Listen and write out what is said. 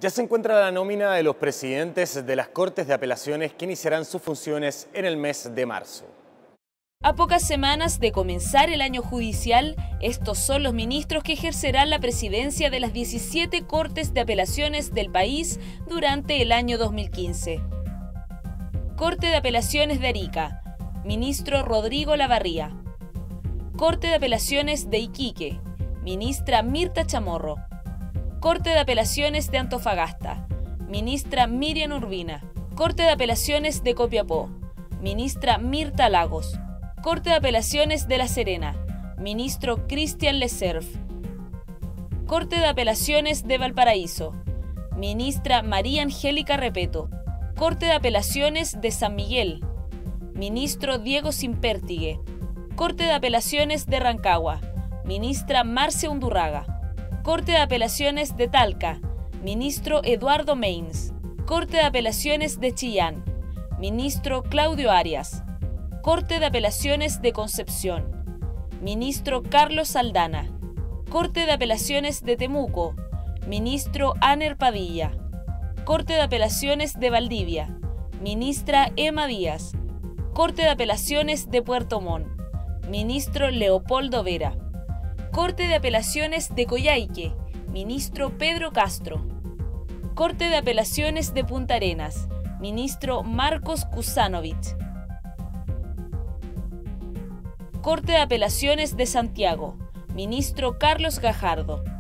Ya se encuentra la nómina de los presidentes de las Cortes de Apelaciones que iniciarán sus funciones en el mes de marzo. A pocas semanas de comenzar el año judicial, estos son los ministros que ejercerán la presidencia de las 17 Cortes de Apelaciones del país durante el año 2015. Corte de Apelaciones de Arica, ministro Rodrigo Lavarría. Corte de Apelaciones de Iquique, ministra Mirta Chamorro. Corte de Apelaciones de Antofagasta, ministra Miriam Urbina. Corte de Apelaciones de Copiapó, ministra Mirta Lagos. Corte de Apelaciones de La Serena, ministro Cristian Lecerf. Corte de Apelaciones de Valparaíso, ministra María Angélica Repeto. Corte de Apelaciones de San Miguel, ministro Diego Simpértigue. Corte de Apelaciones de Rancagua, ministra Marcia Undurraga. Corte de Apelaciones de Talca, ministro Eduardo Meins. Corte de Apelaciones de Chillán, ministro Claudio Arias. Corte de Apelaciones de Concepción, ministro Carlos Saldana. Corte de Apelaciones de Temuco, ministro Aner Padilla. Corte de Apelaciones de Valdivia, ministra Emma Díaz. Corte de Apelaciones de Puerto Montt, ministro Leopoldo Vera. Corte de Apelaciones de Coyhaique, ministro Pedro Castro. Corte de Apelaciones de Punta Arenas, ministro Marcos Kusanovich. Corte de Apelaciones de Santiago, ministro Carlos Gajardo.